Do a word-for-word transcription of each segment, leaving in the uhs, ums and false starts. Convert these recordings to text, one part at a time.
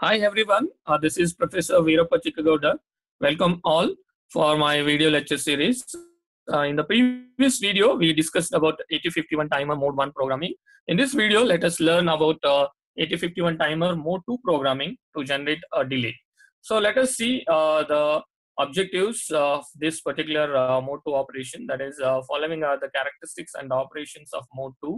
Hi everyone, uh, this is Professor Veerappa Chikkagowda. Welcome all for my video lecture series. Uh, in the previous video, we discussed about eighty fifty-one timer mode one programming. In this video, let us learn about uh, eighty fifty-one timer mode two programming to generate a delay. So let us see uh, the objectives of this particular uh, mode two operation, that is uh, following are the characteristics and operations of mode two.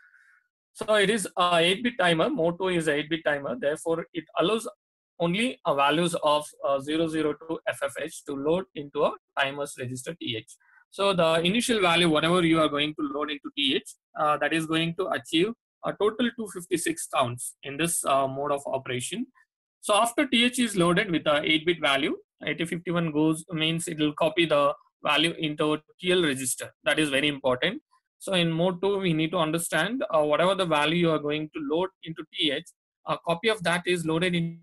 So it is a eight bit timer. Mode two is a eight bit timer. Therefore, it allows only a values of uh, zero zero two F F H to load into a timer's register T H. So the initial value, whatever you are going to load into T H, uh, that is going to achieve a total two hundred fifty-six counts in this uh, mode of operation. So after T H is loaded with a eight bit value, eighty fifty-one goes means it will copy the value into T L register. That is very important. So in mode two, we need to understand uh, whatever the value you are going to load into T H, a copy of that is loaded into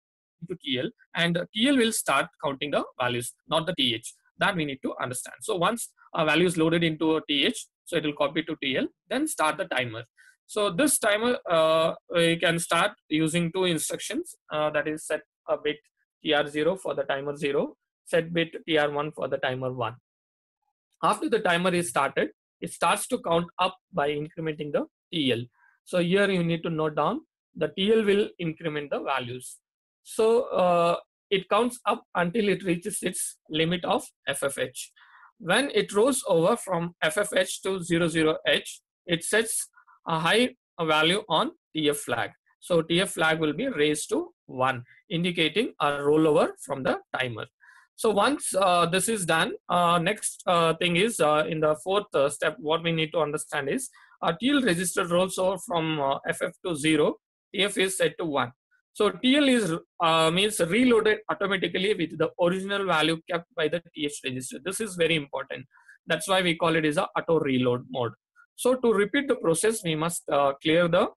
T L, and T L will start counting the values, not the T H. That we need to understand. So once a value is loaded into a T H, so it will copy to T L, then start the timer. So this timer, uh, you can start using two instructions, uh, that is set a bit T R zero for the timer zero, set bit T R one for the timer one. After the timer is started, it starts to count up by incrementing the T L. So here you need to note down the T L will increment the values. So uh, it counts up until it reaches its limit of F F H. When it rolls over from F F H to zero zero H, it sets a high value on T F flag. So T F flag will be raised to one, indicating a rollover from the timer. So once uh, this is done, uh, next uh, thing is uh, in the fourth uh, step, what we need to understand is a T L register rolls over from uh, F F to zero, T F is set to one. So T L is uh, means reloaded automatically with the original value kept by the T H register. This is very important. That's why we call it as a auto reload mode. So to repeat the process, we must uh, clear the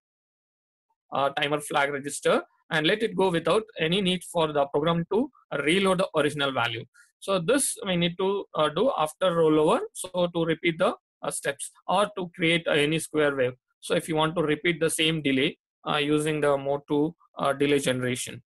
uh, timer flag register and let it go without any need for the program to reload the original value. So this we need to uh, do after rollover. So to repeat the uh, steps or to create uh, any square wave. So if you want to repeat the same delay uh, using the mode two uh, delay generation.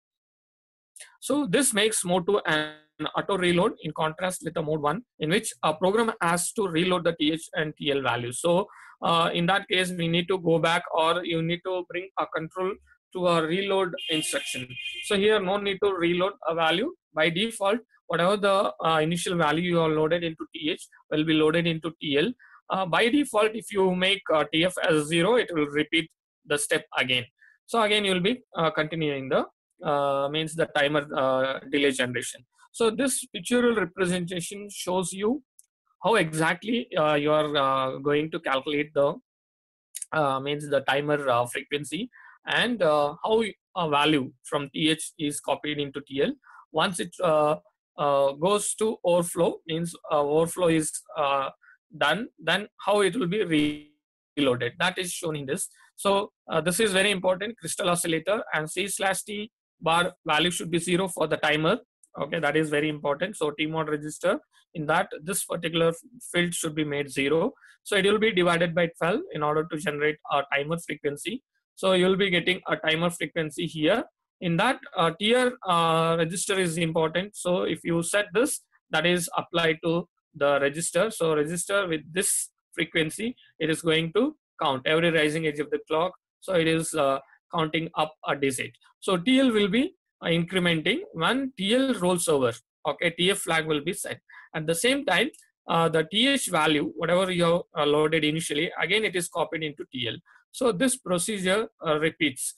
So this makes mode two an auto reload in contrast with the mode one, in which a program has to reload the T H and T L values. So uh, in that case, we need to go back, or you need to bring a control to a reload instruction. So here no need to reload a value. By default, whatever the uh, initial value you are loaded into T H will be loaded into T L. Uh, by default, if you make uh, T F as zero, it will repeat the step again. So again, you will be uh, continuing the uh, means the timer uh, delay generation. So this pictorial representation shows you how exactly uh, you are uh, going to calculate the uh, means the timer uh, frequency, and uh, how a value from T H is copied into T L. Once it uh, uh, goes to overflow, means uh, overflow is uh, done, then how it will be reloaded. That is shown in this. So uh, this is very important. Crystal oscillator and C slash T bar value should be zero for the timer. Okay, that is very important. So T mod register, in that this particular field should be made zero. So it will be divided by twelve in order to generate a timer frequency. So you will be getting a timer frequency here. In that uh, tier uh, register is important. So if you set this, that is applied to the register. So register with this frequency, it is going to count every rising edge of the clock. So it is uh, counting up a digit. So T L will be uh, incrementing when T L rolls over. Okay, T F flag will be set. At the same time, uh, the T H value, whatever you have uh, loaded initially, again it is copied into T L. So this procedure uh, repeats.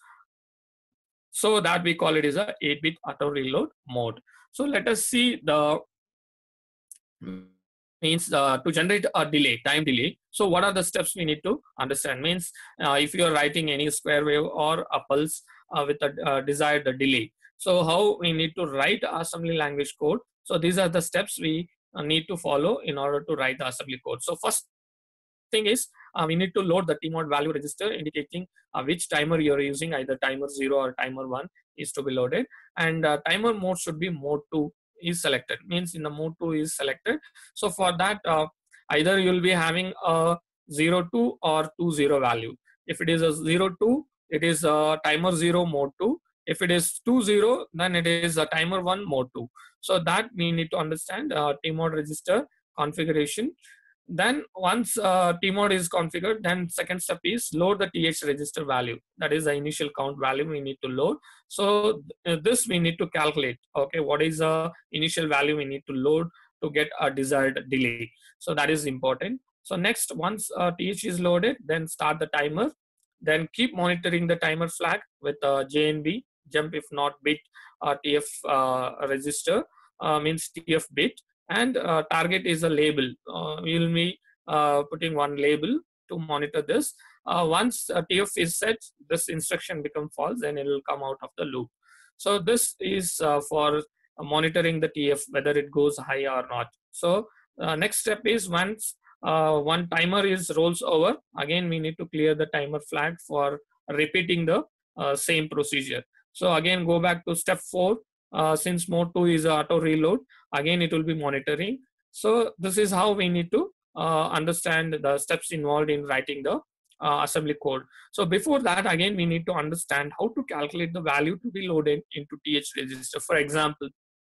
So that we call it as a eight bit auto reload mode. So let us see the means uh, to generate a delay, time delay. So what are the steps we need to understand? Means uh, if you are writing any square wave or a pulse uh, with a uh, desired delay. So how we need to write assembly language code. So these are the steps we uh, need to follow in order to write the assembly code. So first thing is uh, we need to load the T mod value register, indicating uh, which timer you are using, either timer zero or timer one is to be loaded. And uh, timer mode should be mode two is selected, means in the mode two is selected. So for that, uh, either you will be having a zero two or two zero value. If it is a zero two, it is a timer zero mode two. If it is two zero, then it is a timer one mode two. So that we need to understand uh, T mode register configuration. Then once uh, T mode is configured, then second step is load the T H register value. That is the initial count value we need to load. So uh, this we need to calculate. Okay, what is the initial value we need to load to get a desired delay? So that is important. So next, once uh, T H is loaded, then start the timer. Then keep monitoring the timer flag with uh, J N B, jump if not bit, uh, T F uh, register uh, means T F bit, and uh, target is a label. Uh, we will be uh, putting one label to monitor this. Uh, once uh, T F is set, this instruction become false, then it will come out of the loop. So this is uh, for monitoring the T F, whether it goes high or not. So uh, next step is once uh, one timer is rolls over, again we need to clear the timer flag for repeating the uh, same procedure. So again go back to step four. Uh, since mode two is auto reload, again it will be monitoring. So this is how we need to uh, understand the steps involved in writing the uh, assembly code. So before that, again we need to understand how to calculate the value to be loaded into T H register. For example,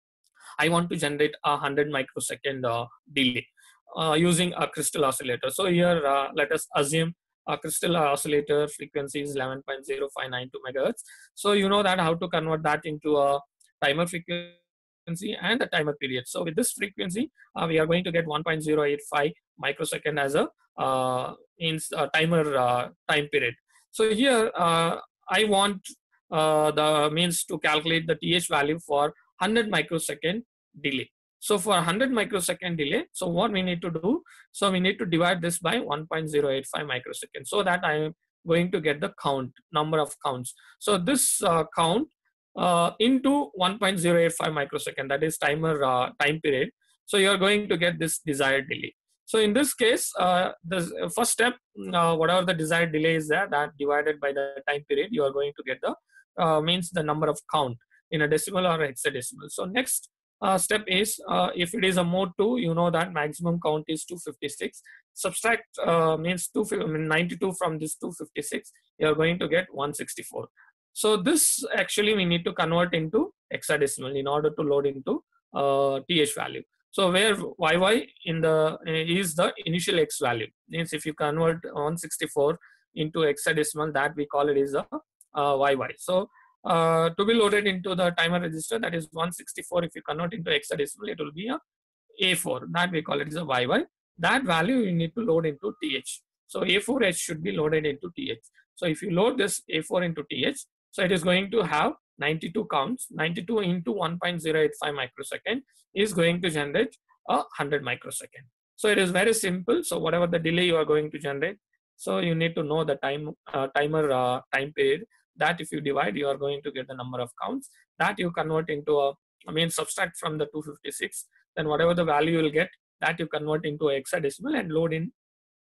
I want to generate a one hundred microsecond uh, delay uh, using a crystal oscillator. So here uh, let us assume a crystal oscillator frequency is eleven point zero five nine two megahertz. So you know that how to convert that into a timer frequency and a timer period. So with this frequency, uh, we are going to get one point zero eight five microsecond as a uh, in uh, timer uh, time period. So here uh, I want uh, the means to calculate the T H value for one hundred microsecond delay. So for one hundred microsecond delay, so what we need to do? So we need to divide this by one point zero eight five microseconds, so that I am going to get the count, number of counts. So this uh, count uh, into one point zero eight five microsecond, that is timer uh, time period. So you are going to get this desired delay. So in this case, uh, the first step, uh, whatever the desired delay is there, that divided by the time period, you are going to get the uh, means the number of count in a decimal or hexadecimal. So next uh, step is uh, if it is a mode two, you know that maximum count is two fifty-six. Subtract uh, means two ninety-two from this two fifty-six, you are going to get one sixty-four. So this actually we need to convert into hexadecimal in order to load into uh, T H value. So where Y Y in the is the initial X value. Means if you convert one sixty-four into hexadecimal, that we call it is a uh, Y Y. So uh, to be loaded into the timer register, that is one sixty-four. If you convert into hexadecimal, it will be a A four. That we call it is a Y Y. That value you need to load into T H. So A four H should be loaded into T H. So if you load this A four into T H, so it is going to have ninety-two counts. ninety-two into one point zero eight five microsecond is going to generate a one hundred microsecond. So it is very simple. So whatever the delay you are going to generate, so you need to know the time uh, timer uh, time period. That if you divide, you are going to get the number of counts. That you convert into a, I mean subtract from the two fifty-six. Then whatever the value you will get, that you convert into a hexadecimal and load in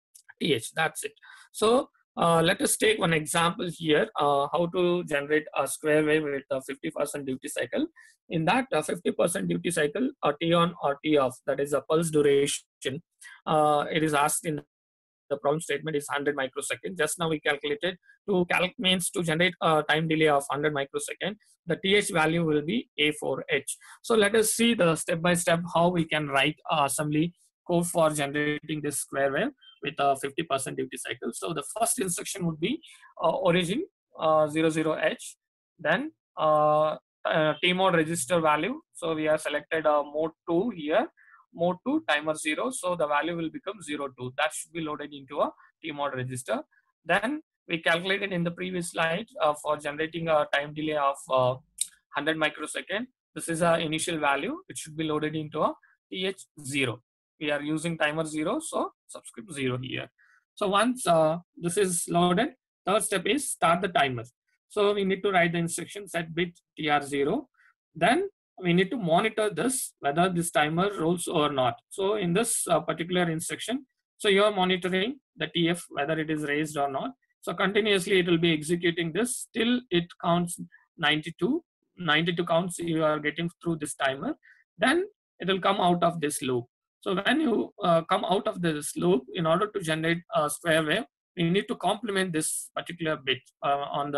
T H. That's it. So Uh, let us take one example here, uh, how to generate a square wave with a fifty percent duty cycle. In that uh, fifty percent duty cycle, a T on or T off, that is a pulse duration, uh, it is asked in the problem statement is one hundred microseconds. Just now we calculated to calc means to generate a time delay of one hundred microsecond. The T H value will be A four H. So let us see the step by step how we can write uh, assembly code for generating this square wave with a fifty percent duty cycle. So the first instruction would be uh, origin uh, zero zero H, then uh, uh, T mode register value. So we have selected uh, mode two here, mode two timer zero. So the value will become zero two. That should be loaded into a T mode register. Then we calculated in the previous slide uh, for generating a time delay of uh, one hundred microsecond. This is our initial value. It should be loaded into a T H zero. We are using timer zero, so subscript zero here. So once uh, this is loaded, third step is start the timer. So we need to write the instruction set bit T R zero. Then we need to monitor this whether this timer rolls or not. So in this uh, particular instruction, so you are monitoring the T F whether it is raised or not. So continuously it will be executing this till it counts ninety-two. ninety-two counts you are getting through this timer. Then it will come out of this loop. So when you uh, come out of this loop, in order to generate a square wave, you need to complement this particular bit uh, on the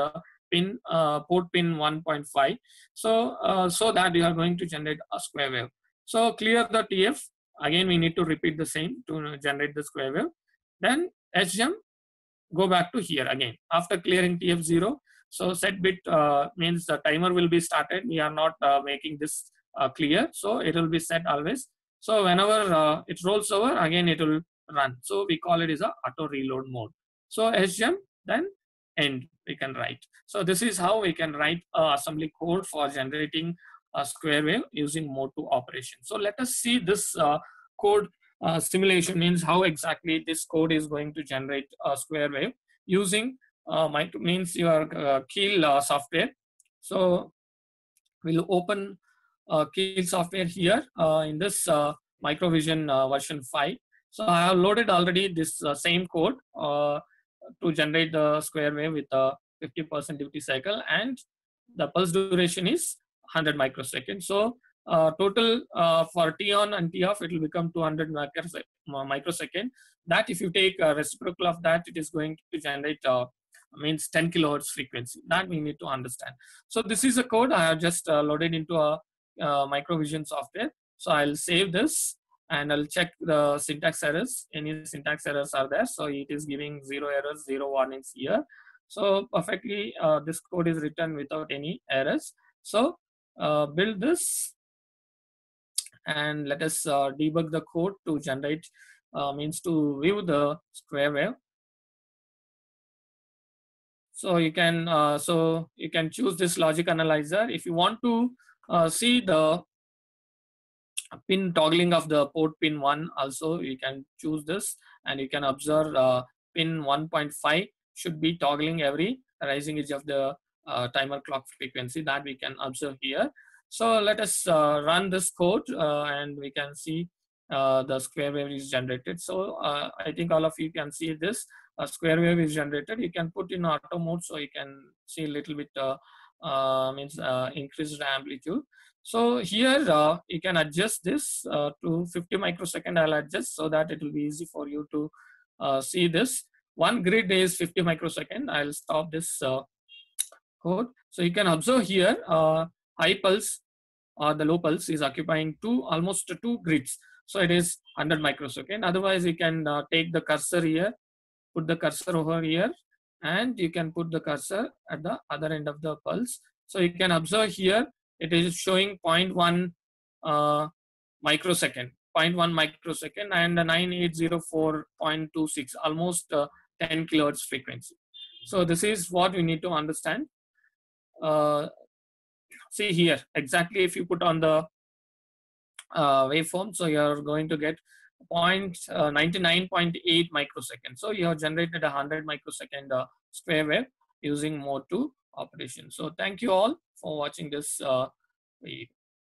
pin uh, port pin one point five. So uh, so that you are going to generate a square wave. So clear the T F. Again, we need to repeat the same to generate the square wave. Then H G E M, go back to here again after clearing T F zero. So set bit uh, means the timer will be started. We are not uh, making this uh, clear, so it will be set always. So whenever uh, it rolls over, again it will run. So we call it as a auto reload mode. So H G E M, then end we can write. So this is how we can write uh, assembly code for generating a square wave using mode two operation. So let us see this uh, code uh, simulation, means how exactly this code is going to generate a square wave using uh, my, means your uh, Keel uh, software. So we'll open uh, Keel software here uh, in this uh, Microvision uh, version five. So I have loaded already this uh, same code uh, to generate the square wave with a fifty percent duty cycle, and the pulse duration is one hundred microseconds. So uh, total uh, for T on and T off, it will become two hundred microsecond. That if you take a reciprocal of that, it is going to generate uh, means ten kilohertz frequency. That we need to understand. So this is a code I have just uh, loaded into a uh, Microvision software. So I'll save this and I'll check the syntax errors. Any syntax errors are there. So it is giving zero errors, zero warnings here. So perfectly, uh, this code is written without any errors. So uh, build this and let us uh, debug the code to generate, uh, means to view the square wave. So you can uh, so you can choose this logic analyzer. If you want to uh, see the pin toggling of the port pin one, also you can choose this, and you can observe uh, pin one point five should be toggling every rising edge of the uh, timer clock frequency. That we can observe here. So let us uh, run this code uh, and we can see uh, the square wave is generated. So uh, I think all of you can see this. A square wave is generated. You can put in auto mode so you can see a little bit uh, uh, means uh, increased amplitude. So here uh, you can adjust this uh, to fifty microsecond. I'll adjust so that it will be easy for you to uh, see this. One grid is fifty microsecond. I'll stop this uh, code. So you can observe here uh, high pulse or the low pulse is occupying two almost two grids. So it is one hundred microsecond. Otherwise, you can uh, take the cursor here, put the cursor over here, and you can put the cursor at the other end of the pulse. So you can observe here, it is showing zero point one uh, microsecond, zero point one microsecond, and nine eight zero four point two six, almost uh, ten kilohertz frequency. So this is what we need to understand. Uh, see here, exactly if you put on the uh, waveform, so you are going to get ninety-nine point eight microsecond. So you have generated a one hundred microsecond uh, square wave using mode two operation. So thank you all for watching this uh, video.